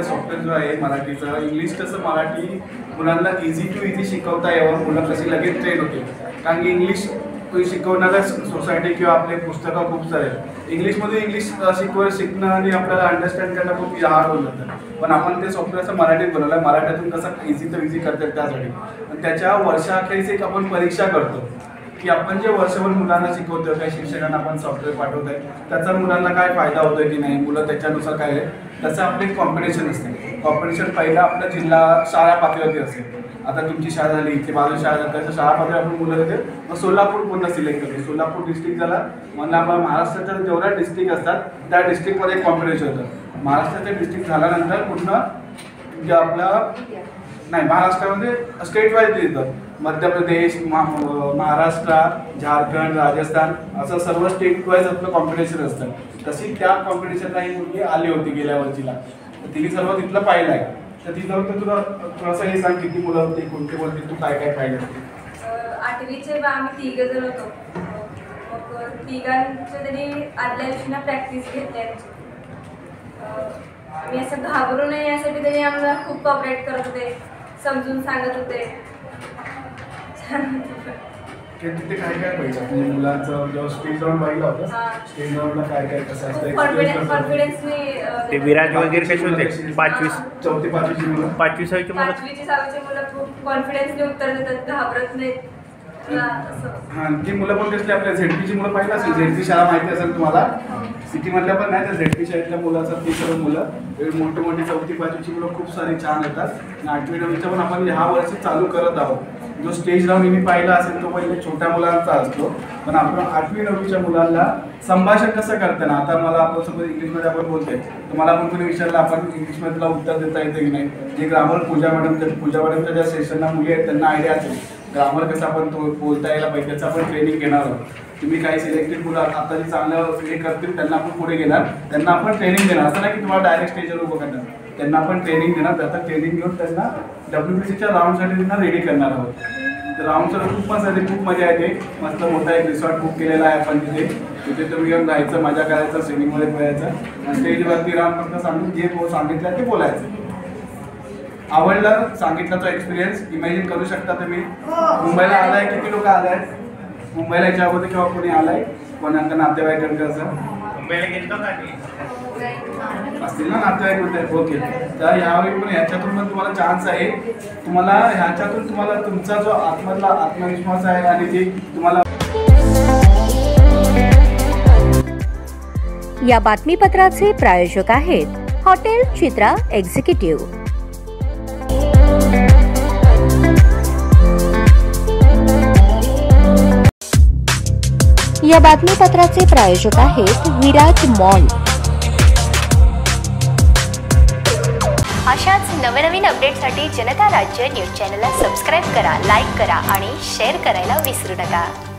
आपलं सॉफ्टवेअर जो आहे मराठीचं, इंग्लिश कसं मराठी मुलांना इझी टू इझी शिकवता यावं, मुलं कशी लगेच ट्रेन होते. कारण की इंग्लिश शिकवणाऱ्या सोसायटी किंवा आपले पुस्तकं खूप सारे इंग्लिशमध्ये इंग्लिश शिकणं आणि आपल्याला अंडरस्टँड करणं खूप हार्ड होऊन जातं. पण आपण ते सॉफ्टवेअर असं मराठीत बनवलं आहे, मराठीतून कसं इझी तर इझी करतात त्यासाठी. आणि त्याच्या वर्षाखेरीच एक आपण परीक्षा करतो की आपण जे वर्षभर मुलांना शिकवतो, काही शिक्षकांना आपण सॉफ्टवेअर पाठवत आहे, त्याचा मुलांना काय फायदा होतोय की नाही, मुलं त्याच्यानुसार काय आहे त्याचं आपलं एक कॉम्पिटिशन असते. कॉम्पिटिशन पहिला आपल्या जिल्हा शाळा पातळीवरती असेल. आता तुमची शाळा झाली, इथे बाजू शाळा झाली, त्याच्या शाळा पातळीवर आपण मुलं देते. मग सोलापूर पूर्ण सिलेक्ट करतो. सोलापूर डिस्ट्रिक्ट झाला, म्हणजे आपण महाराष्ट्राच्या जेवढ्या डिस्ट्रिक्ट असतात त्या डिस्ट्रिक्टमध्ये कॉम्पिटिशन होतं. महाराष्ट्राचे डिस्ट्रिक्ट झाल्यानंतर पूर्ण जे आपला नाही महाराष्ट्रामध्ये स्टेट वाईज येतं. मध्य प्रदेश, महाराष्ट्र, झारखंड, राजस्थान असं सर्व स्टेट वाईज आपलं कॉम्पिटिशन असतं. तशी त्या कॉम्पिटिशनला ही मुलगी आली होती गेल्या वर्षीला. तिने सर्व तिथलं पाहिलं आहे. तर तिथं तुला थोडंसं हे सांग, किती मुलं होती, कोणते कोणते, तू काय काय पाहिलं? 8वीचे आम्ही 3 जण होतो. मग तिघांच्या तरी आदल्या दिवशी ना प्रॅक्टिस घेतली. मी असं घाबरू नये यासाठी तरी आम्हाला खूप कॉपरेट करत होते, समजून सांगत होते. तिथे काय काय पाहिजे म्हणजे मुलांचं जेव्हा स्टेज राऊंड पाहिलं होतं, स्टेज राऊंडला काय काय कसं असतं? कॉन्फिडन्सने ते विराज वगैरे कसे होते? 5वी, 4थी, 5वीची मुलं, 5वी 6वीची मुलं, 5वी 6वीची मुलं खूप कॉन्फिडन्सने उत्तर देतात, घाबरत नाहीत. हां ती मुलं पण कसली आपल्या झेडपीची मुलं पाहिलं असेल. झेडपी शाळा माहिती असेल तुम्हाला, सिटीमधल्या पण नाही, तर झेडपी शाळेतल्या मुलं असतात ती सर्व मुलं मोठी मोठी 4थी 5वीची मुलं खूप सारी छान येतात. आणि 8वी 9वीचं पण आपण ह्या वर्षी चालू करत आहोत. जो स्टेज राऊंड मी पाहिला असेल तो पहिले छोट्या मुलांचा असतो, पण आपण 8वी 9वीच्या मुलांना संभाषण कसं करताना, आता मला आपण सपोज इंग्लिशमध्ये आपण बोलतोय, तर मला पण कोणी विचारलं आपण इंग्लिशमध्ये तुला उत्तर देता येतं की नाही. जे ग्रामर पूजा मॅडमच्या ज्या सेशनला मुली आहेत त्यांना आयडिया असेल ग्रामर कसं आपण बोलता यायला पाहिजे, त्याचं आपण ट्रेनिंग घेणार आहोत. तुम्ही काही सिलेक्टेड मुलं आता जे चांगलं हे करतील त्यांना आपण पुढे घेणार, त्यांना आपण ट्रेनिंग देणार. असं नाही की तुम्हाला डायरेक्ट स्टेजवर उभं करणार, त्यांना आपण ट्रेनिंग देणार. त्याचं ट्रेनिंग घेऊन त्यांना WBCच्या राऊंडसाठी त्यांना रेडी करणार आहोत. तर राऊंडचं खूप मजा येते, खूप मजा येते. मस्त मोठा एक रिसॉर्ट बुक केलेला आहे आपण तिथे तुम्ही येऊन राहायचं, मजा करायचं, स्विमिंगमध्ये खेळायचं. स्टेजवरती राहून फक्त सांगून जे सांगितलं ते बोलायचं. आवडलं सांगितलं तो एक्सपिरियन्स इमॅजिन करू शकता तुम्ही. मुंबईला आलाय, किती लोक आलाय मुंबईला याच्या अगोदर किंवा कोणी आलाय, कोणाचं नातेवाईकांचं असं मुंबईला गेलो का असतील ना नातेवाईक होते? ओके. तर यावेळी पण ह्याच्यातून पण तुम्हाला चान्स आहे. तुम्हाला ह्याच्यातून तुम्हाला तुमचा जो आतमधला आत्मविश्वास आहे आणि जे तुम्हाला. या बातमीपत्राचे प्रायोजक आहेत हॉटेल चित्रा एक्झिक्युटिव्ह. या बातमीपत्राचे प्रायोजक आहेत विराज मॉल. अशाच नवनवीन अपडेटसाठी जनता राज्य न्यूज चॅनलला सबस्क्राईब करा, लाईक करा आणि शेअर करायला विसरू नका.